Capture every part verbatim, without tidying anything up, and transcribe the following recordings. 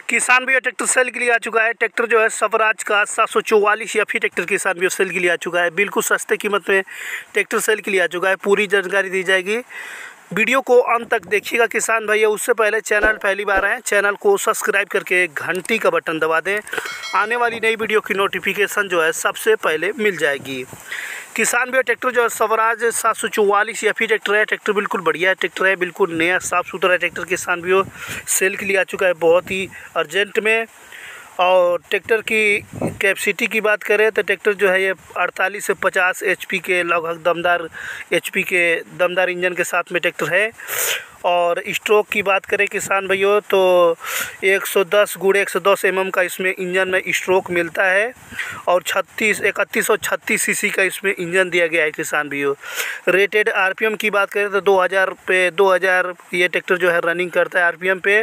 किसान भैया tractor cell के लिए आ चुका है। ट्रैक्टर जो है स्वराज का सात सौ चौवालीस या फिर ट्रैक्टर किसान भैया सेल के लिए आ चुका है। बिल्कुल सस्ते कीमत में ट्रैक्टर सेल के लिए आ चुका है। पूरी जानकारी दी जाएगी, वीडियो को अंत तक देखिएगा किसान भैया। उससे पहले चैनल पहली बार आए, चैनल को सब्सक्राइब करके घंटी का बटन दबा दें। आने वाली नई वीडियो की नोटिफिकेशन जो है सबसे पहले मिल जाएगी। किसान भैया ट्रैक्टर जो है स्वराज सात सौ चौवालीस या फिर ट्रैक्टर है। ट्रैक्टर बिल्कुल बढ़िया है, ट्रैक्टर है बिल्कुल नया साफ़ सुथरा ट्रैक्टर किसान भैया सेल के लिए आ चुका है बहुत ही अर्जेंट में। और ट्रैक्टर की कैपेसिटी की बात करें तो ट्रैक्टर जो है ये अड़तालीस से पचास एचपी के लगभग दमदार एचपी के दमदार इंजन के साथ में ट्रैक्टर है। और स्ट्रोक की बात करें किसान भैया तो एक सौ दस गुड़े एक सौ दस एम एम का इसमें इंजन में स्ट्रोक मिलता है। और छत्तीस इकतीस सौ छत्तीस सीसी का इसमें इंजन दिया गया है किसान भैया। रेटेड आरपीएम की बात करें तो दो हज़ार पे दो हज़ार ये ट्रैक्टर जो है रनिंग करता है आरपीएम पे।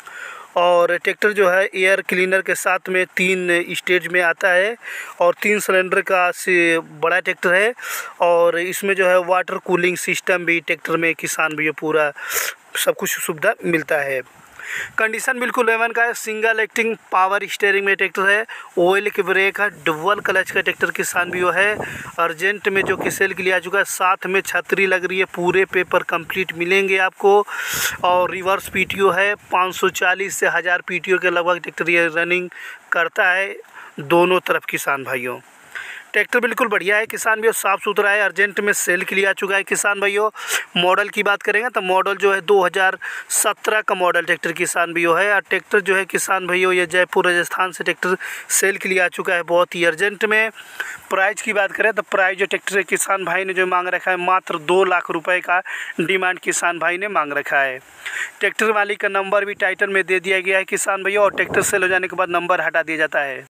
और ट्रैक्टर जो है एयर क्लीनर के साथ में तीन स्टेज में आता है और तीन सिलेंडर का से बड़ा ट्रैक्टर है। और इसमें जो है वाटर कूलिंग सिस्टम भी ट्रैक्टर में किसान भैया पूरा सब कुछ सुविधा मिलता है। कंडीशन बिल्कुल एवन का है। सिंगल एक्टिंग पावर स्टीयरिंग में ट्रैक्टर है। ऑयल की ब्रेक है। डुअल क्लच का ट्रैक्टर किसान भी है। अर्जेंट में जो कि सेल के लिए आ चुका है। साथ में छतरी लग रही है, पूरे पेपर कंप्लीट मिलेंगे आपको। और रिवर्स पीटीओ है। पाँच सौ चालीस से हज़ार पीटीओ के लगभग ट्रैक्टर ये रनिंग करता है दोनों तरफ किसान भाइयों। ट्रैक्टर बिल्कुल बढ़िया है किसान भैया, साफ़ सुथरा है, अर्जेंट में सेल के लिए आ चुका है किसान भैया। मॉडल की बात करेंगे तो मॉडल जो है दो हज़ार सत्रह का मॉडल ट्रैक्टर किसान भैया है। और ट्रैक्टर जो है किसान भैया ये जयपुर राजस्थान से ट्रैक्टर सेल के लिए आ चुका है बहुत ही अर्जेंट में। प्राइस की बात करें तो प्राइस जो ट्रैक्टर है किसान भाई ने जो मांग रखा है मात्र दो लाख रुपये का डिमांड किसान भाई ने मांग रखा है। ट्रैक्टर मालिक का नंबर भी टाइटल में दे दिया गया है किसान भैया। और ट्रैक्टर सेल हो जाने के बाद नंबर हटा दिया जाता है।